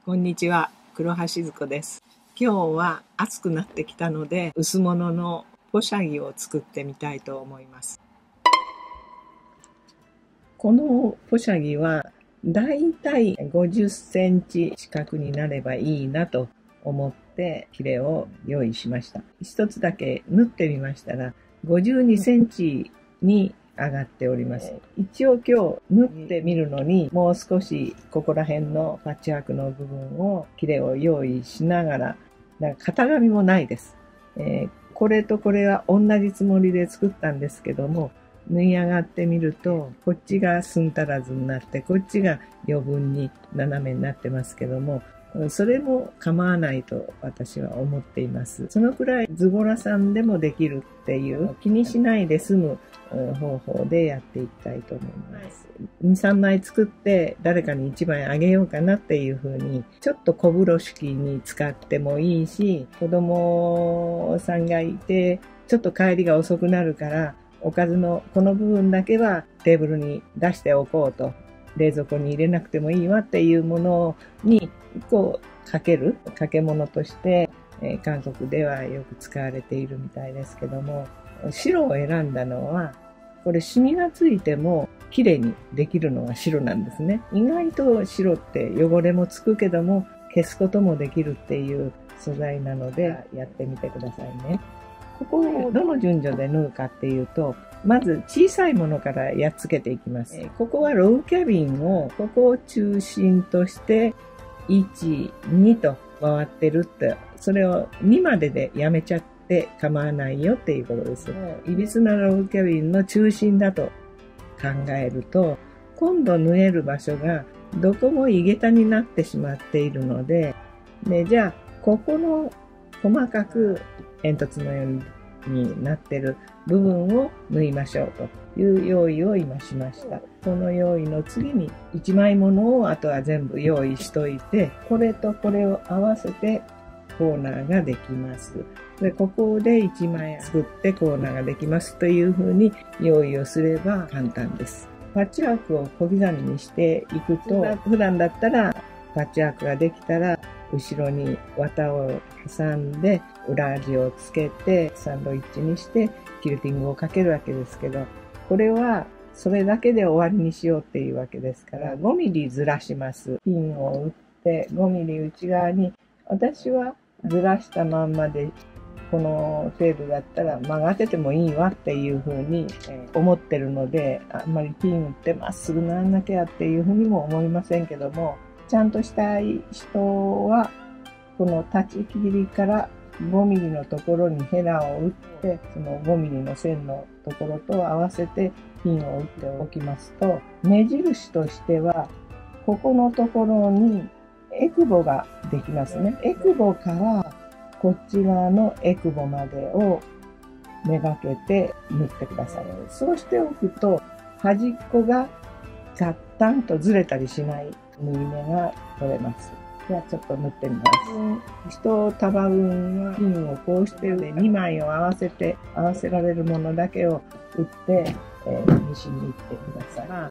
こんにちは、黒橋静子です。今日は暑くなってきたので、薄物のポシャギを作ってみたいと思います。このポシャギはだいたい50センチ四角になればいいなと思って切れを用意しました。一つだけ縫ってみましたら52センチに上がっております。一応今日縫ってみるのにもう少しここら辺のパッチワークの部分を切れを用意しながら、だから型紙もないです。これとこれは同じつもりで作ったんですけども、縫い上がってみるとこっちが寸足らずになってこっちが余分に斜めになってますけども、それも構わないと私は思っています。そのくらいズボラさんでもできるっていう気にしないで済む方法でやっていきたいと思います。2、3枚作って誰かに1枚あげようかなっていう風にちょっと小風呂敷に使ってもいいし、子供さんがいてちょっと帰りが遅くなるからおかずのこの部分だけはテーブルに出しておこうと、冷蔵庫に入れなくてもいいわっていうものにこうかけ物として、韓国ではよく使われているみたいですけども、白を選んだのはこれシミがついても綺麗にできるのは白なんですね。意外と白って汚れもつくけども消すこともできるっていう素材なのでやってみてくださいね。ここをどの順序で縫うかっていうと、まず小さいものからやっつけていきます。ここはロウキャビンをここを中心として1、2と回ってるって、それを2まででやめちゃって構わないよっていうことです。いびつなロウキャビンの中心だと考えると、今度縫える場所がどこも井桁になってしまっているので、じゃあここの細かく煙突のようになっている部分を縫いましょうという用意を今しました。この用意の次に1枚ものをあとは全部用意しといて、これとこれを合わせてコーナーができます。で、ここで1枚作ってコーナーができますというふうに用意をすれば簡単です。パッチワークを小刻みにしていくと、普段だったらパッチワークができたら後ろに綿を挟んで裏地をつけてサンドイッチにしてキルティングをかけるわけですけど、これはそれだけで終わりにしようっていうわけですから5ミリずらします。ピンを打って5ミリ内側に、私はずらしたまんまでこの程度だったら曲がっててもいいわっていうふうに思ってるので、あんまりピン打ってまっすぐならなきゃっていうふうにも思いませんけども、ちゃんとしたい人はこの立ち切りから5ミリのところにヘラを打って、その5ミリの線のところと合わせてピンを打っておきますと、目印としてはここのところにエクボができますね。エクボからこっち側のエクボまでをめがけて縫ってください。そうしておくと端っこがガッタンとずれたりしない縫い目が取れます。じゃあちょっと縫ってみます。1束分はピンをこうして2枚を合わせられるものだけを打って、ミシンに行ってください。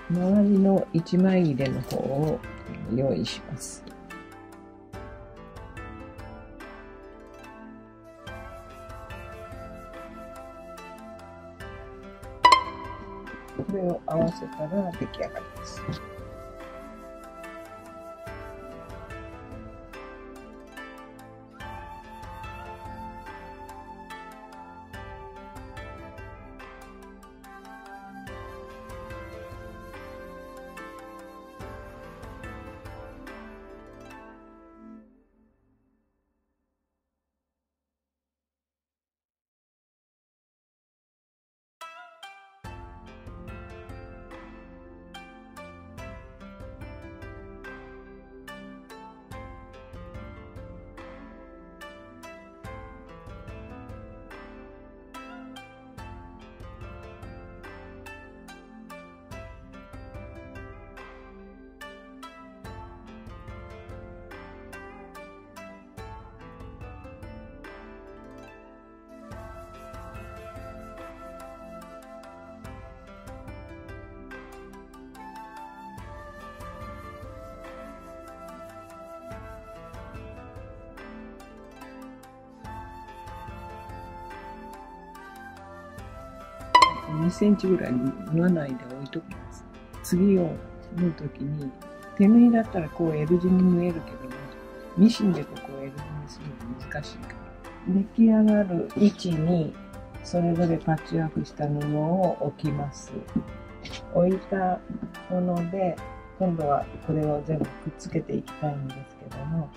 周りの一枚入れの方を用意します。これを合わせたら出来上がりです。2センチぐらい縫わないで置いときます。次を縫うときに、手縫いだったらこう L 字に縫えるけども、ミシンでここを L 字にすると難しいから。出来上がる位置に、それぞれパッチワークした布を置きます。置いたもので、今度はこれを全部くっつけていきたいんですけども、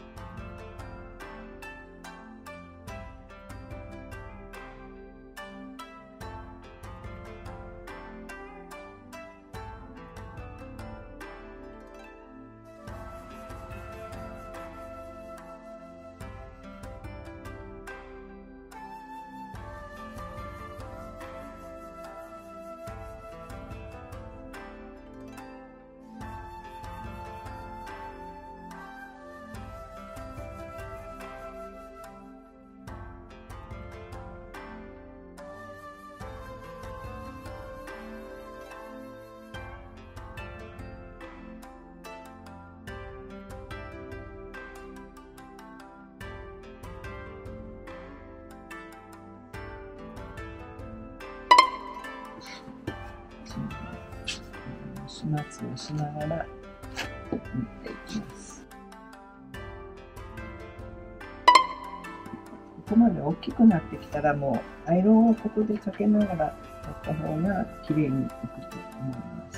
始末をしながら縫っていきます。ここまで大きくなってきたらもうアイロンをここでかけながらやった方が綺麗にいくと思います。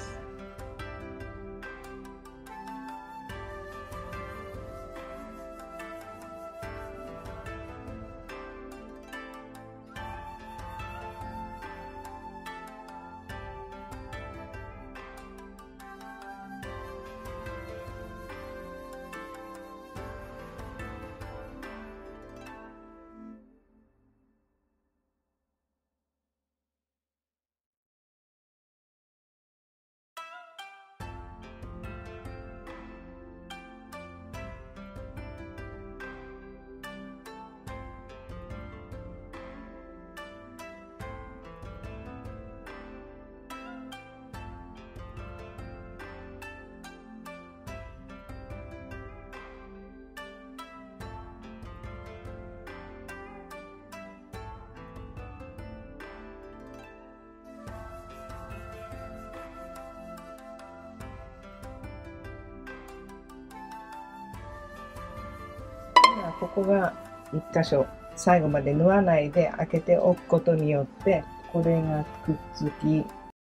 ここが1箇所、最後まで縫わないで開けておくことによってこれがくっつき、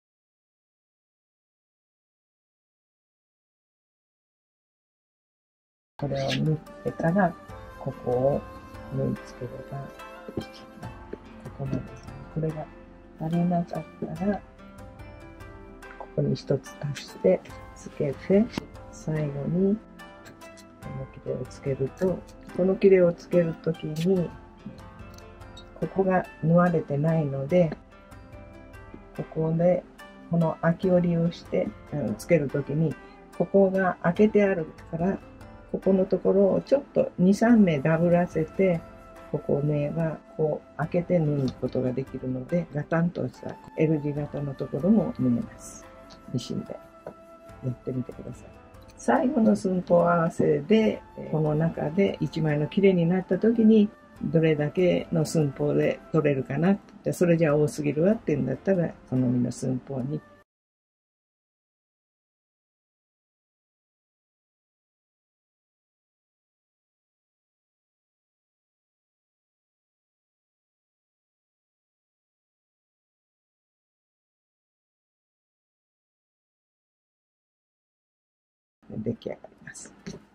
これを縫ってからここを縫い付ければ、ここまで、これが足りなかったらここに1つ足してつけて、最後にこの切れをつけると、この切れをつけるときにここが縫われてないので、ここでこの空きを利用してつけるときにここが開けてあるから、ここのところをちょっと 2,3 目ダブらせて、ここを縫えばこう開けて縫うことができるので、ガタンとした L 字型のところも縫えます、ミシンで。 やってみてください。最後の寸法合わせで、この中で1枚の綺麗になった時に、どれだけの寸法で取れるかなって、それじゃ多すぎるわっていうんだったら、好みの寸法に。出来上がります。